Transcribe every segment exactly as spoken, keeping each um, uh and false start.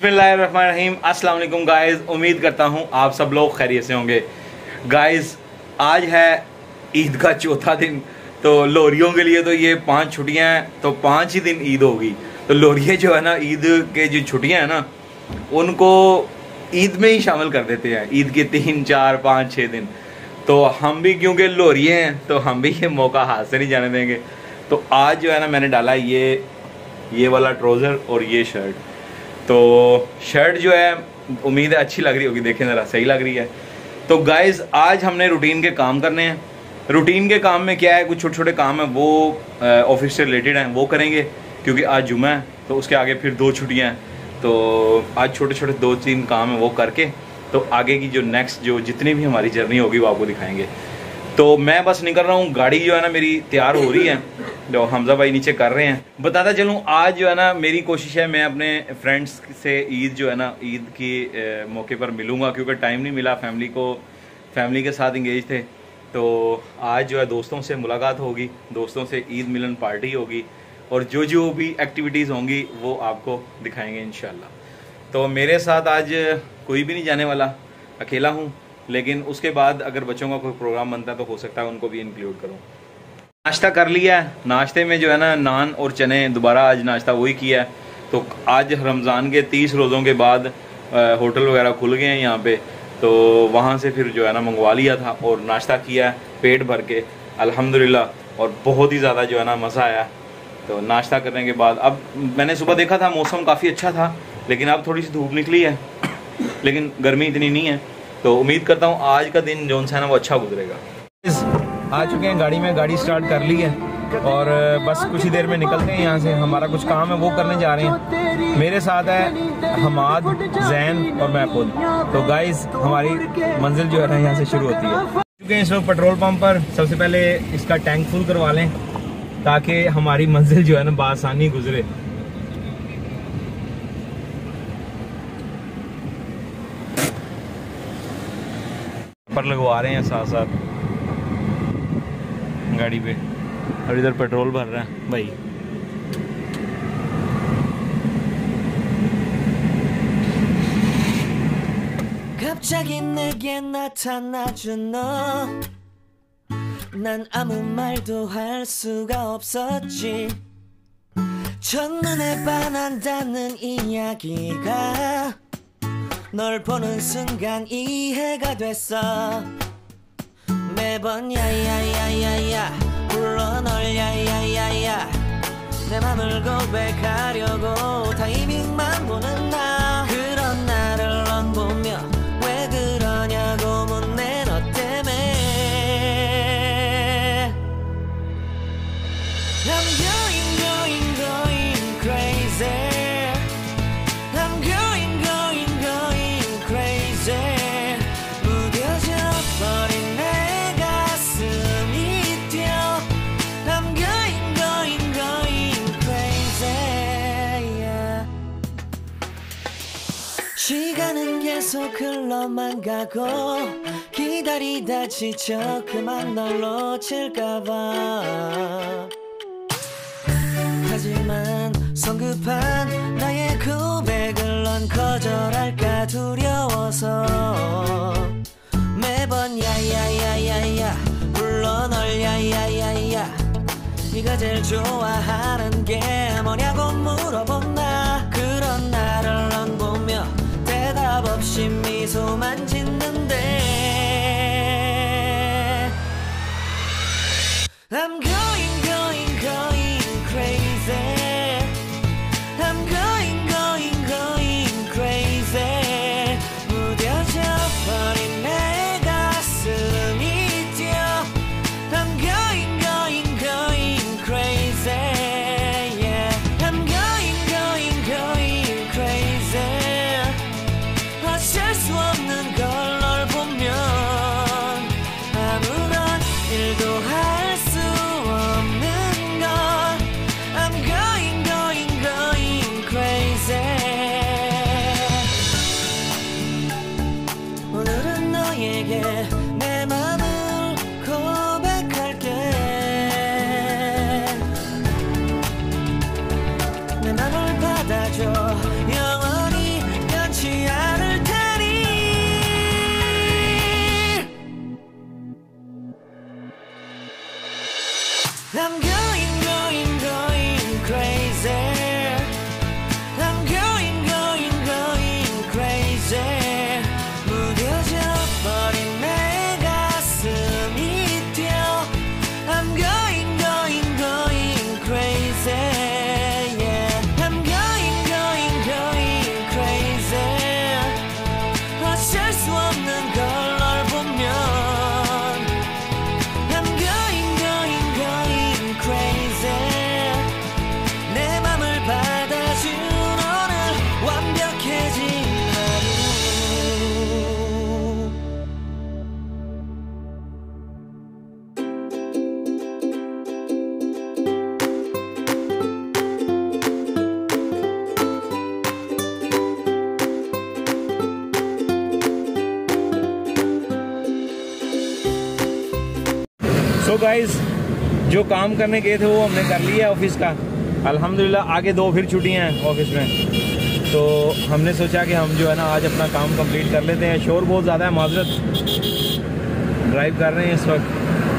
बिस्मिल्लाहिर्रहमानिर्रहीम। अस्सलाम वालेकुम गाइस, उम्मीद करता हूँ आप सब लोग खैरियत से होंगे। गाइस आज है ईद का चौथा दिन, तो लोरियों के लिए तो ये पांच छुट्टियां हैं, तो पांच ही दिन ईद होगी। तो लोरिये जो है ना, ईद के जो छुट्टियां हैं ना, उनको ईद में ही शामिल कर देते हैं। ईद के तीन चार पाँच छः दिन तो हम भी क्योंकि लोरिये हैं तो हम भी ये मौका हाथ से नहीं जाने देंगे। तो आज जो है ना, मैंने डाला ये ये वाला ट्राउज़र और ये शर्ट। तो शर्ट जो है उम्मीद है अच्छी लग रही होगी, देखें ज़रा सही लग रही है। तो गाइज़ आज हमने रूटीन के काम करने हैं। रूटीन के काम में क्या है, कुछ छोटे छोटे काम हैं वो ऑफिस से रिलेटेड हैं, वो करेंगे क्योंकि आज जुम्मा है। तो उसके आगे फिर दो छुट्टियां हैं, तो आज छोटे छोटे दो तीन काम हैं वो करके तो आगे की जो नेक्स्ट जो जितनी भी हमारी जर्नी होगी वो आपको दिखाएंगे। तो मैं बस निकल रहा हूँ, गाड़ी जो है ना मेरी तैयार हो रही है, जो हमजा भाई नीचे कर रहे हैं। बताता चलूँ आज जो है ना मेरी कोशिश है, मैं अपने फ्रेंड्स से ईद जो है ना ईद की मौके पर मिलूँगा, क्योंकि टाइम नहीं मिला, फैमिली को फैमिली के साथ इंगेज थे। तो आज जो है दोस्तों से मुलाकात होगी, दोस्तों से ईद मिलन पार्टी होगी और जो जो भी एक्टिविटीज़ होंगी वो आपको दिखाएंगे इंशाल्लाह। तो मेरे साथ आज कोई भी नहीं जाने वाला, अकेला हूँ, लेकिन उसके बाद अगर बच्चों का कोई प्रोग्राम बनता है तो हो सकता है उनको भी इंक्लूड करूँ। नाश्ता कर लिया है, नाश्ते में जो है ना नान और चने, दोबारा आज नाश्ता वही किया है। तो आज रमज़ान के तीस रोज़ों के बाद होटल वगैरह खुल गए हैं यहाँ पे, तो वहाँ से फिर जो है ना मंगवा लिया था और नाश्ता किया है पेट भर के अल्हम्दुलिल्लाह, और बहुत ही ज़्यादा जो है ना मज़ा आया। तो नाश्ता करने के बाद अब मैंने सुबह देखा था मौसम काफ़ी अच्छा था, लेकिन अब थोड़ी सी धूप निकली है, लेकिन गर्मी इतनी नहीं है। तो उम्मीद करता हूँ आज का दिन जो है ना वो अच्छा गुजरेगा। आ चुके हैं गाड़ी में, गाड़ी स्टार्ट कर ली है और बस कुछ ही देर में निकलते हैं यहाँ से। हमारा कुछ काम है वो करने जा रहे हैं। मेरे साथ है हमाद, जैन और मैं खुद। तो गाइस हमारी मंजिल जो है ना यहाँ से शुरू होती है। चुके हैं इस वक्त पेट्रोल पंप पर। सबसे पहले इसका टैंक फुल करवा लें ताकि हमारी मंजिल जो है ना बआसानी गुजरे। पर लगवा रहे हैं साथ साथ गाड़ी पे, और इधर पेट्रोल भर रहा है भाई। 갑자기 내게 나타나준 너, 난 아무 말도 할 수가 없었지. 첫눈에 반한다는 이야기가 널 보는 순간 이해가 됐어. 매번 야야야야야 불러 널 야야야야, 내 맘을 고백하려고 타이밍만 보는 나. 그런 나를 넌 보며 왜 그러냐고 묻네, 너 때문에. I'm going going going crazy. I'm going going going crazy. 무뎌져 버린 내 가슴이 뛰어. I'm going going going crazy, yeah. 시간은 계속 흘러만 가고 기다리다 지쳐 그만 널 놓칠까봐. 하지만 성급한 나의 고백을 넌 거절할까 두려워서 매번 야야야야야 불러 널 야야야야. 네가 제일 좋아하는 게 뭐냐고 물어본 나. 그런 나를 넌 보며 대답 없이 미소만 짓는데. I'm going going going crazy. I'm going going going crazy. 무뎌져 버린 내 가슴이 뛰어. I'm going going going crazy, yeah. I'm going going going crazy. 어쩔 수 없는 걸 I'm going, going, going crazy. I'm going, going, going crazy. 무뎌져 버린 내 가슴이 뛰어. I'm going, going, going crazy. Yeah. I'm going, going, going crazy. 어쩔 수 없는 걸 널 보면. I'm going, going, going crazy. 내 맘을 받아준 오늘 완벽해진 하루. So guys, जो काम करने गए थे वो हमने कर लिया office का अल्हम्दुलिल्लाह। आगे दो फिर छुट्टियां हैं ऑफिस में, तो हमने सोचा कि हम जो है ना आज अपना काम कंप्लीट कर लेते हैं। शोर बहुत ज़्यादा है, माजरत, ड्राइव कर रहे हैं इस वक्त।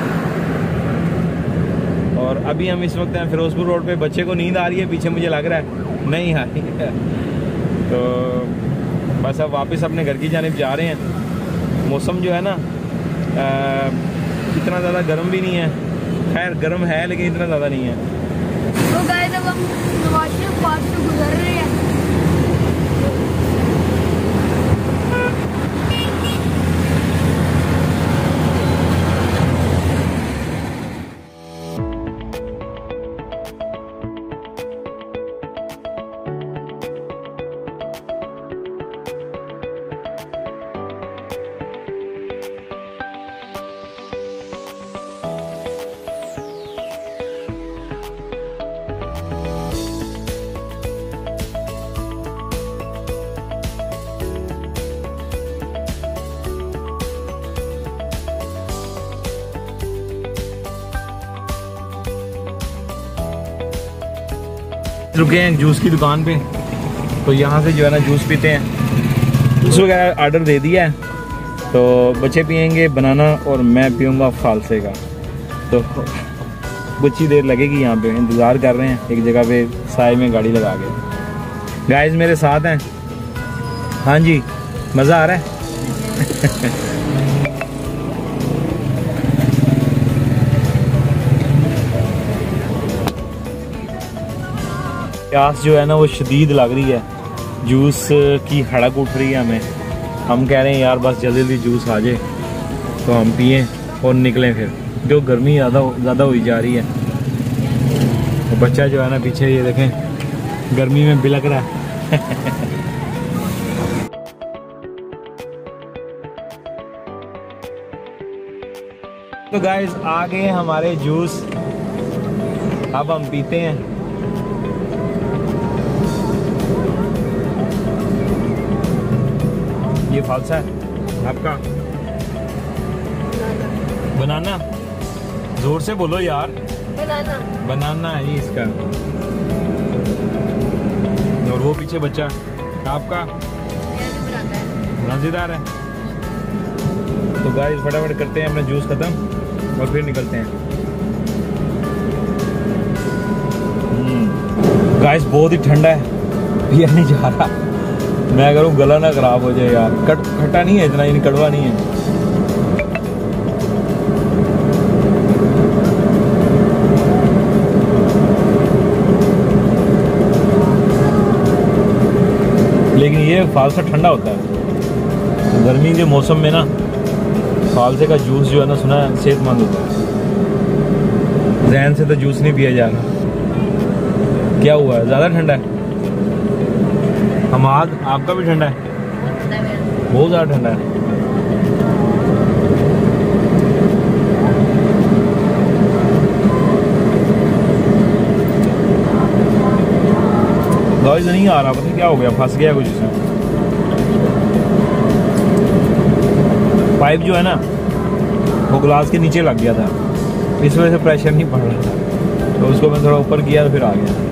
और अभी हम इस वक्त हैं फिरोजपुर रोड पे। बच्चे को नींद आ रही है पीछे, मुझे लग रहा है नहीं आ रही है, तो बस अब वापस अपने घर की जानिब जा रहे हैं। मौसम जो है ना आ, इतना ज़्यादा गर्म भी नहीं है, खैर गर्म है लेकिन इतना ज़्यादा नहीं है। तो गाइस अब हम नवाज शरीफ पास से गुजर रहे हैं। रुके हैं जूस की दुकान पे, तो यहाँ से जो है ना जूस पीते हैं। जूस वगैरह ऑर्डर दे दिया है, तो बच्चे पियेंगे बनाना और मैं पीऊँगा फालसे का। तो कुछ ही देर लगेगी, यहाँ पे इंतज़ार कर रहे हैं एक जगह पे साए में गाड़ी लगा के। गाइस मेरे साथ हैं। हाँ जी, मज़ा आ रहा है। प्यास जो है ना वो शदीद लग रही है, जूस की हड़क उठ रही है हमें। हम कह रहे हैं यार बस जल्दी जल्दी जूस आ जाए तो हम पिएं और निकलें फिर, जो गर्मी ज़्यादा ज़्यादा हुई जा रही है। तो बच्चा जो है ना पीछे ये देखें गर्मी में बिलक रहा है। तो गाइस आ गए हमारे जूस, अब हम पीते हैं। ये फालसा है आपका बनाना, जोर से बोलो यार। बनाना बनाना है जी इसका। और वो पीछे बच्चा आपका मजेदार है। तो गाइस फटाफट करते हैं अपना जूस खत्म और फिर निकलते हैं। गाइस बहुत ही ठंडा है, पिया नहीं जा रहा। मैं करूँ गला ना खराब हो जाए यार। कट खट्टा नहीं है इतना, इन कड़वा नहीं है। लेकिन ये फालसा ठंडा होता है। गर्मी के मौसम में ना फालसे का जूस जो है ना सुना है सेहतमंद होता है। जहन से तो जूस नहीं पिया जा रहा। क्या हुआ है, ज़्यादा ठंडा है? हमाद आपका भी ठंडा है? बहुत ज़्यादा ठंडा है। गाइस नहीं आ रहा, पता नहीं क्या हो गया, फंस गया कुछ इसमें। पाइप जो है ना वो ग्लास के नीचे लग गया था, इस वजह से प्रेशर नहीं पड़ रहा था। तो उसको मैं थोड़ा ऊपर किया तो फिर आ गया।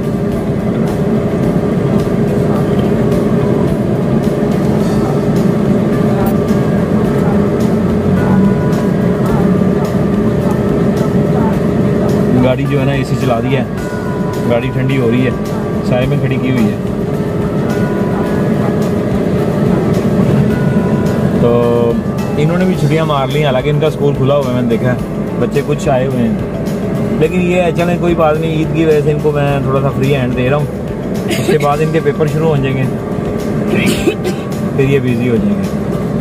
गाड़ी गाड़ी जो है ना एसी चला दिया है, गाड़ी ठंडी हो रही है, साए में खड़ी की हुई है। तो इन्होंने भी छुट्टियां मार ली, हालांकि इनका स्कूल खुला हुआ है, मैंने देखा है बच्चे कुछ आए हुए हैं। लेकिन ये है चलें कोई बात नहीं, ईद की वजह से इनको मैं थोड़ा सा फ्री हैंड दे रहा हूँ। उसके बाद इनके पेपर शुरू हो जाएंगे, फिर ये बिजी हो जाएंगे।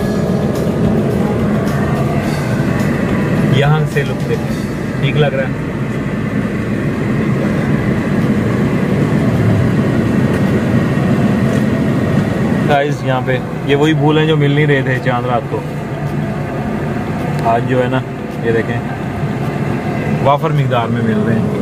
यहाँ से लुक देखें, ठीक लग रहा है। गाइस यहाँ पे ये वही फूल हैं जो मिल नहीं रहे थे चांद रात को, आज जो है ना ये देखें वाफर मिकदार में मिल रहे हैं।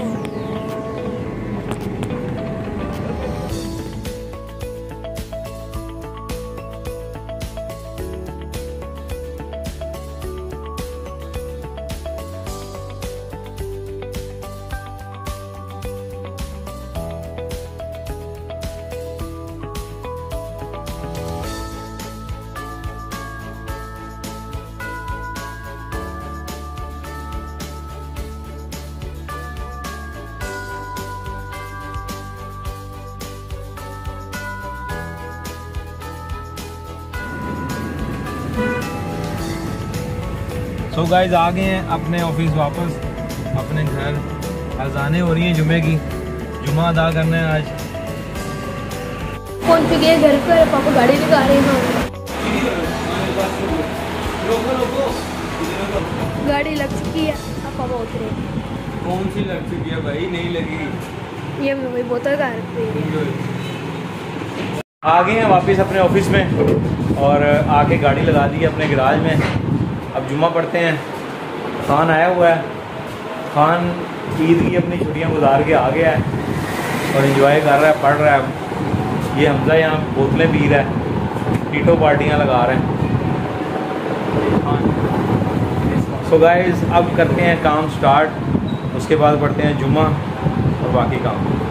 तो गाइज आ गए हैं अपने ऑफिस वापस, अपने घर। अजानें हो रही हैं जुमे की, जुमा अदा करना है आज। पहुंच चुके हैं घर पर, पापा गाड़ी लगा रहे हैं। गाड़ी लग चुकी है, अब पापा उतरे। कौन सी लग चुकी है भाई? नहीं लगी, ये हमने वही बोतल का आ गए हैं वापस अपने ऑफिस में और आके गाड़ी लगा दी है अपने गैराज में। अब जुम्मा पढ़ते हैं। खान आया हुआ है, खान ईद की अपनी छुट्टियां गुजार के आ गया है और एंजॉय कर रहा है, पढ़ रहा है। ये हमजा यहाँ बोतलें पी रहा है, टीटो पार्टियाँ लगा रहे हैं। सो गाइस अब करते हैं काम स्टार्ट, उसके बाद पढ़ते हैं जुम्मा और बाकी काम।